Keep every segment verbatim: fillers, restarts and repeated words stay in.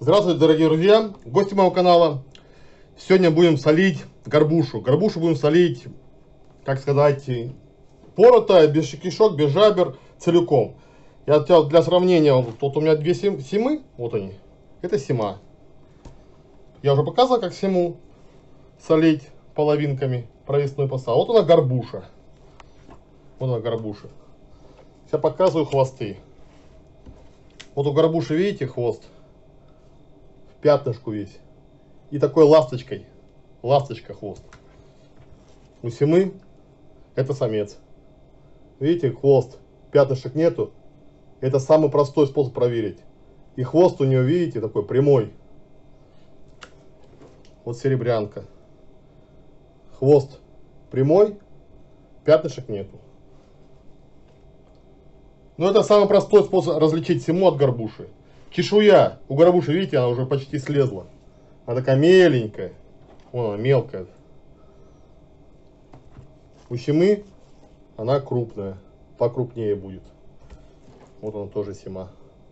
Здравствуйте, дорогие друзья, гости моего канала. Сегодня будем солить горбушу. Горбушу будем солить, как сказать, порото, без кишок, без жабер, целиком. Я для сравнения, вот у меня две семы, вот они, это сема. Я уже показывал, как сему солить половинками провесной посал. Вот она горбуша. Вот она горбуша. Сейчас показываю хвосты. Вот у горбуши, видите, хвост в пятнышку весь. И такой ласточкой. Ласточка хвост. У семы это самец. Видите, хвост, пятнышек нету. Это самый простой способ проверить. И хвост у нее, видите, такой прямой. Вот серебрянка. Хвост прямой, пятнышек нету. Но это самый простой способ различить сему от горбуши. Чешуя у горбуши, видите, она уже почти слезла. Она такая меленькая. Вон она мелкая. У семы она крупная. Покрупнее будет. Вот она тоже сема.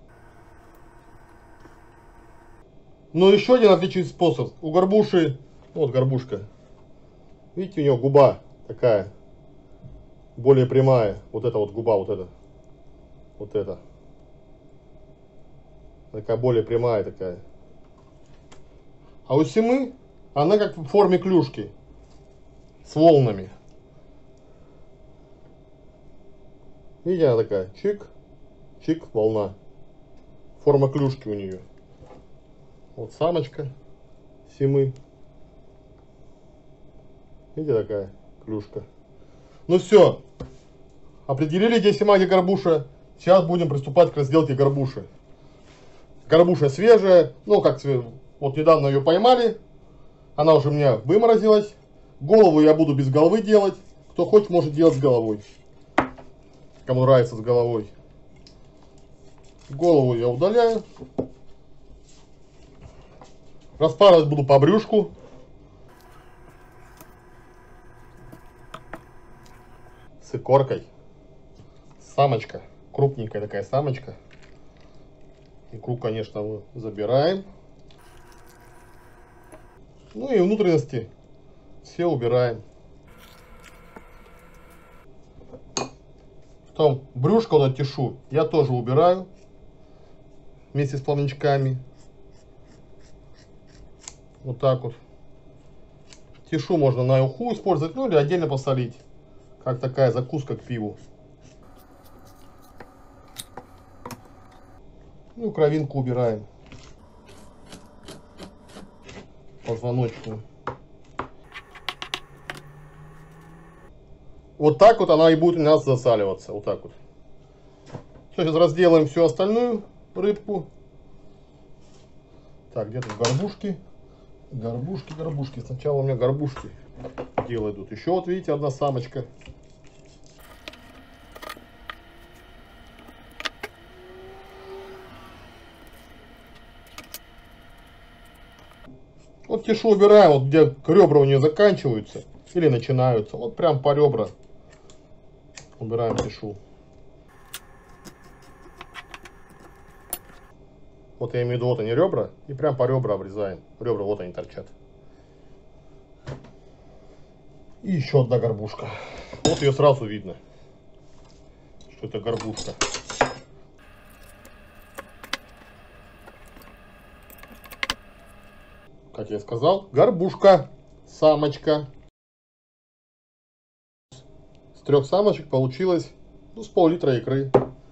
Но еще один отличительный способ. У горбуши, вот горбушка. Видите, у нее губа такая. Более прямая. Вот эта вот губа, вот эта. Вот эта. Такая более прямая такая. А у семы она как в форме клюшки. С волнами. Видите, она такая. Чик. Чик, волна. Форма клюшки у нее. Вот самочка семы. Видите, такая клюшка. Ну все. Определили, где сема, где горбуша. Сейчас будем приступать к разделке горбуши. Горбуша свежая. Ну, как вот недавно ее поймали. Она уже у меня выморозилась. Голову я буду без головы делать. Кто хочет, может делать с головой. Кому нравится с головой. Голову я удаляю. Распарывать буду по брюшку. С икоркой. Самочка. Крупненькая такая самочка. Икру, конечно, мы забираем. Ну и внутренности все убираем. Потом брюшко, вот тишу, я тоже убираю. Вместе с плавничками. Вот так вот. Тишу можно на уху использовать, ну или отдельно посолить. Как такая закуска к пиву. Ну, кровинку убираем. Позвоночную. Вот так вот она и будет у нас засаливаться. Вот так вот. Все, сейчас разделаем всю остальную рыбку. Так, где-то горбушки. Горбушки, горбушки. Сначала у меня горбушки дело идут. Еще вот видите, одна самочка. Вот тишу убираем, вот где ребра у нее заканчиваются или начинаются. Вот прям по ребра убираем тишу. Вот я имею в виду, вот они ребра, и прям по ребра обрезаем. Ребра вот они торчат. И еще одна горбушка. Вот ее сразу видно, что это горбушка. Как я сказал, горбушка, самочка. С трех самочек получилось, ну, с пол-литра икры.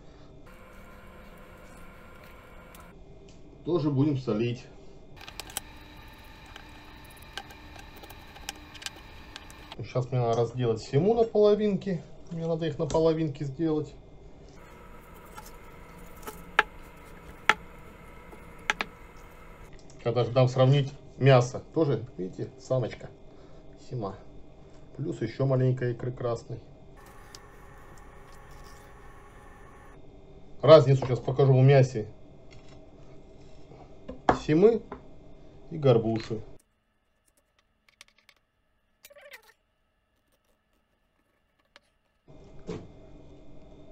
Тоже будем солить. Сейчас мне надо разделать сему на половинки. Мне надо их на половинки сделать. Когда же дам сравнить мясо. Тоже, видите, самочка, сема. Плюс еще маленькая икры красной. Разницу сейчас покажу в мясе семы и горбуши.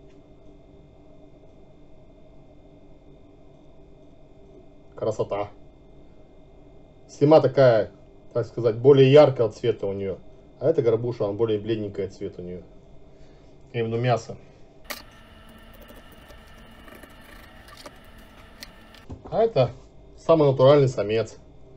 Красота. Сима такая, так сказать, более яркого цвета у нее. А эта горбуша, она более бледненькая цвет у нее. Именно мясо. А это самый натуральный самец.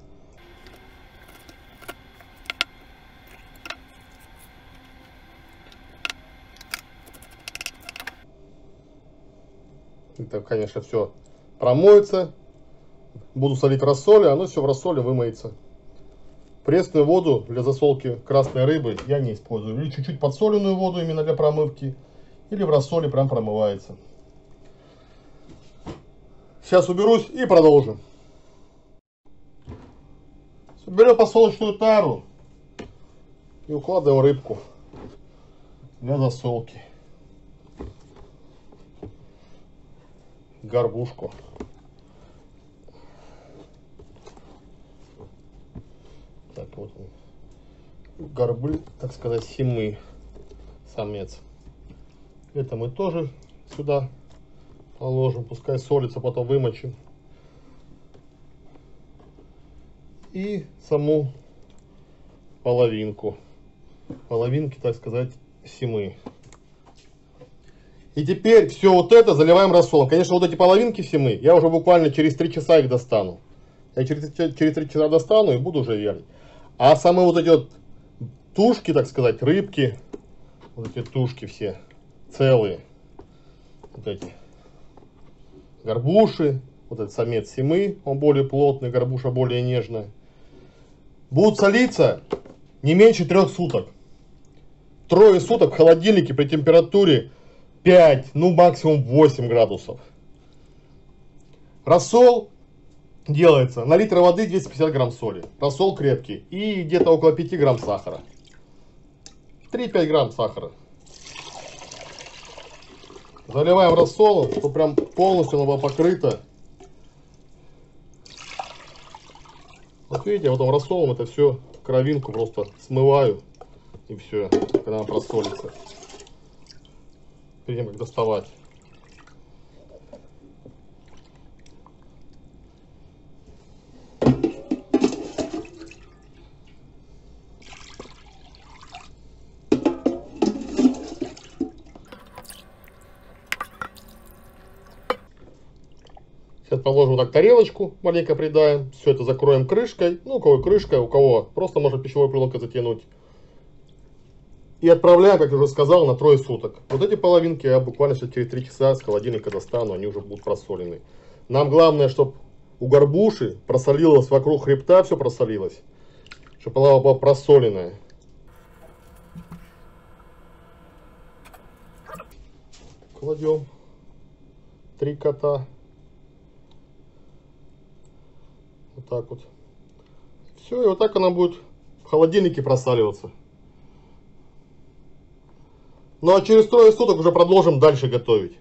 Это, конечно, все промоется. Буду солить в рассоле, оно все в рассоле вымоется. Пресную воду для засолки красной рыбы я не использую. Или чуть-чуть подсоленную воду именно для промывки. Или в рассоле прям промывается. Сейчас уберусь и продолжим. Берем подсолнечную тару и укладываем рыбку для засолки. Горбушку. Так вот, горбы, так сказать, симы, самец. Это мы тоже сюда положим, пускай солится, потом вымочим. И саму половинку, половинки, так сказать, симы. И теперь все вот это заливаем рассолом. Конечно, вот эти половинки симы я уже буквально через три часа их достану. Я через, через три часа достану и буду уже вялить. А самые вот эти вот тушки, так сказать, рыбки, вот эти тушки все целые, вот эти горбуши, вот этот самец симы, он более плотный, горбуша более нежная, будут солиться не меньше трех суток. Трое суток в холодильнике при температуре пять, ну максимум восемь градусов. Рассол делается на литр воды двести пятьдесят грамм соли. Рассол крепкий. И где-то около пяти грамм сахара. три-пять грамм сахара. Заливаем рассолом, чтобы прям полностью оно было покрыто. Вот видите, я потом рассолом это все, кровинку просто смываю. И все, когда она просолится. Перед тем, как доставать. Сейчас положим так тарелочку, маленько придаем. Все это закроем крышкой. Ну, у кого крышка, у кого просто можно пищевой пленкой затянуть. И отправляем, как я уже сказал, на трое суток. Вот эти половинки я буквально сейчас через три часа с холодильника достану, они уже будут просолены. Нам главное, чтобы у горбуши просолилось вокруг хребта, все просолилось. Чтобы она была просоленная. Кладем три кота. Вот так вот. Все, и вот так она будет в холодильнике просаливаться. Ну а через трое суток уже продолжим дальше готовить.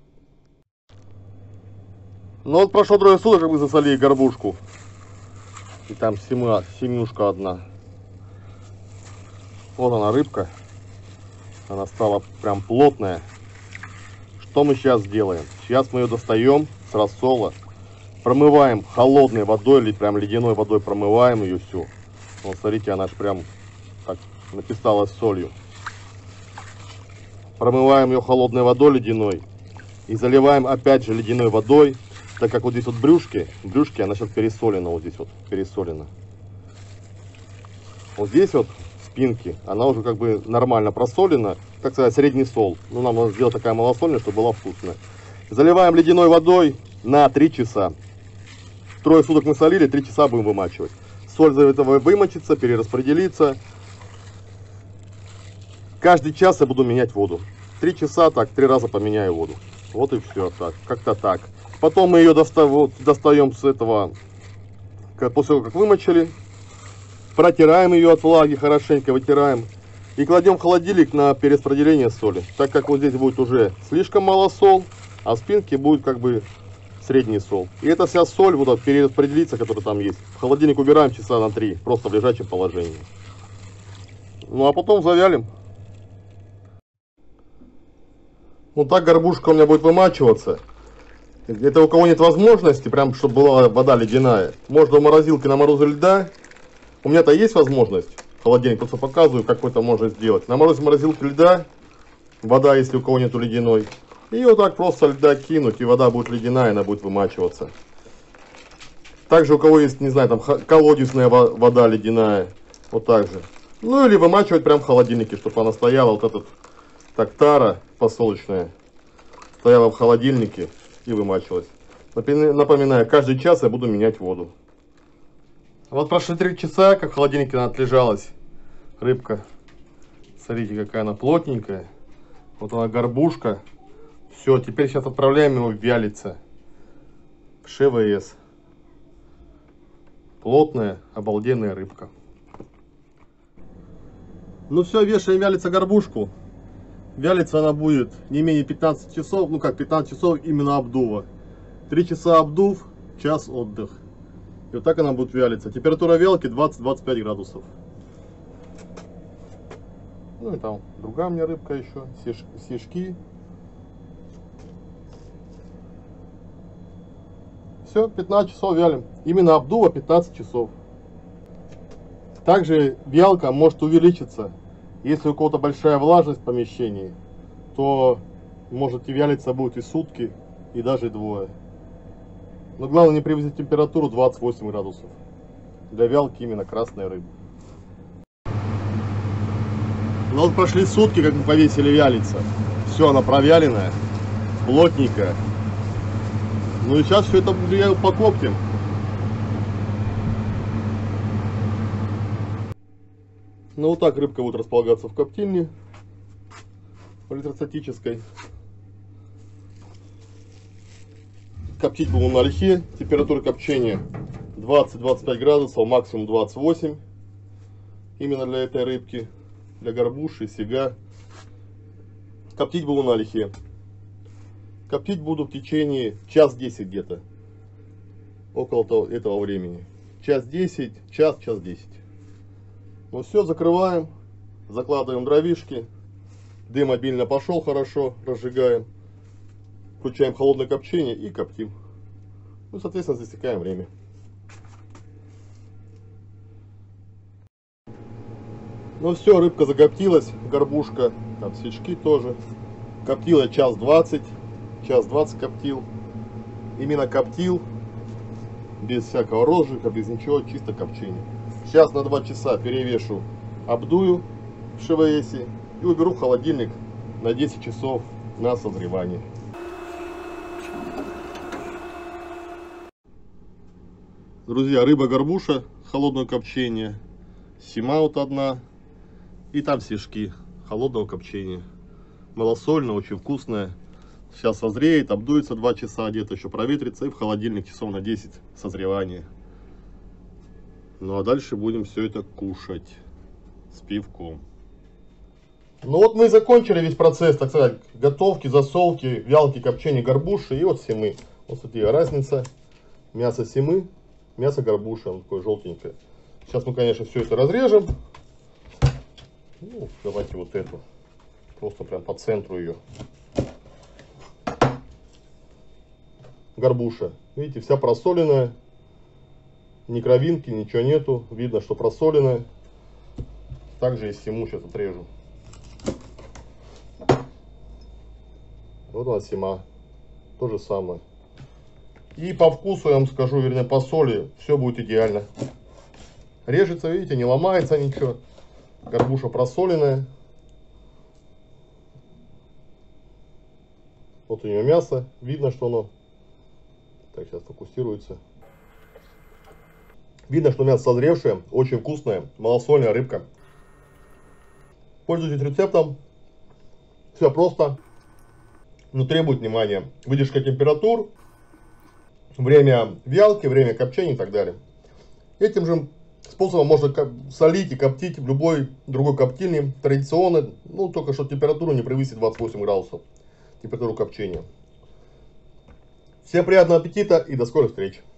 Ну вот прошло трое суток, мы засолили горбушку. И там сема, семюшка одна. Вот она рыбка. Она стала прям плотная. Что мы сейчас сделаем? Сейчас мы ее достаем с рассола. Промываем холодной водой или прям ледяной водой промываем ее всю. Вот смотрите, она же прям так написалась солью. Промываем ее холодной водой ледяной. И заливаем опять же ледяной водой. Так как вот здесь вот брюшки, брюшки, она сейчас пересолена, вот здесь вот пересолена. Вот здесь вот спинки, она уже как бы нормально просолена. Как сказать, средний сол. Ну, нам надо сделать такая малосольная, чтобы была вкусная. Заливаем ледяной водой на три часа. Трое суток мы солили, три часа будем вымачивать. Соль за этого вымочится, перераспределится. Каждый час я буду менять воду. Три часа так, три раза поменяю воду. Вот и все так, как-то так. Потом мы ее доста вот, достаем с этого, как, после того, как вымочили. Протираем ее от влаги, хорошенько вытираем. И кладем в холодильник на перераспределение соли. Так как вот здесь будет уже слишком мало сол, а в спинке будет как бы средний сол. И эта вся соль вот перераспределится, которая там есть. В холодильник убираем часа на три, просто в лежачем положении. Ну а потом завялим. Вот так горбушка у меня будет вымачиваться. Это у кого нет возможности, прям чтобы была вода ледяная, можно в морозилке на морозе льда. У меня-то есть возможность, холодильник, просто показываю, как это можно сделать. На морозе морозилке льда, вода, если у кого нету ледяной. И вот так просто льда кинуть, и вода будет ледяная, она будет вымачиваться. Также у кого есть, не знаю, там колодезная вода ледяная, вот так же. Ну или вымачивать прям в холодильнике, чтобы она стояла, вот этот, так, тара посолочная, стояла в холодильнике и вымачивалась. Напоминаю, каждый час я буду менять воду. Вот прошли три часа, как в холодильнике она отлежалась, рыбка. Смотрите, какая она плотненькая. Вот она, горбушка. Все, теперь сейчас отправляем его вялиться в ШВС. Плотная, обалденная рыбка. Ну все, вешаем вялиться горбушку. Вялиться она будет не менее пятнадцати часов, ну как пятнадцать часов именно обдува. три часа обдув, час отдых. И вот так она будет вялиться. Температура вялки двадцать — двадцать пять градусов. Ну и там другая у меня рыбка еще, сишки. Все, пятнадцать часов вялим. Именно обдува пятнадцать часов. Также вялка может увеличиться. Если у кого-то большая влажность в помещении, то можете вялиться будет и сутки, и даже двое. Но главное не превысить температуру двадцать восемь градусов. Для вялки именно красной рыбы. Ну вот прошли сутки, как мы повесили вялиться. Все, она провяленная, плотненькая. Ну и сейчас все это покоптим. Ну вот так рыбка будет располагаться в коптильне электростатической. Коптить будем на ольхе. Температура копчения двадцать — двадцать пять градусов, максимум двадцать восемь. Именно для этой рыбки, для горбуши, сига. Коптить буду на ольхе. Коптить буду в течение час десять где-то. Около того, этого времени. Час десять, час, час десять. Ну все, закрываем, закладываем дровишки, дым обильно пошел хорошо, разжигаем, включаем холодное копчение и коптим. Ну, соответственно, засекаем время. Ну все, рыбка закоптилась, горбушка, там свечки тоже. Коптила час двадцать, час двадцать коптил. Именно коптил, без всякого розжига, без ничего, чисто копчение. Сейчас на два часа перевешу, обдую в ШВС и уберу в холодильник на десять часов на созревание. Друзья, рыба-горбуша, холодное копчение, сима вот одна, и там сишки холодного копчения. Малосольная, очень вкусная. Сейчас созреет, обдуется два часа, где-то еще проветрится, и в холодильник часов на десять созревание. Ну а дальше будем все это кушать с пивком. Ну вот мы закончили весь процесс, так сказать, готовки, засолки, вялки, копчения горбуши и вот семы. Вот смотрите, разница. Мясо семы, мясо горбуши, оно такое желтенькое. Сейчас мы, конечно, все это разрежем. Ну, давайте вот эту. Просто прям по центру ее. Горбуша. Видите, вся просоленная. Ни кровинки, ничего нету. Видно, что просоленная. Также и симу сейчас отрежу. Вот она сима. То же самое. И по вкусу, я вам скажу, вернее по соли, все будет идеально. Режется, видите, не ломается ничего. Горбуша просоленная. Вот у нее мясо. Видно, что оно... Так, сейчас фокусируется. Видно, что мясо созревшее, очень вкусное, малосольная рыбка. Пользуйтесь рецептом. Все просто, но требует внимания. Выдержка температур, время вялки, время копчения и так далее. Этим же способом можно солить и коптить в любой другой коптильне. Традиционно, ну только что температура не превысит двадцать восемь градусов. Температуру копчения. Всем приятного аппетита и до скорых встреч.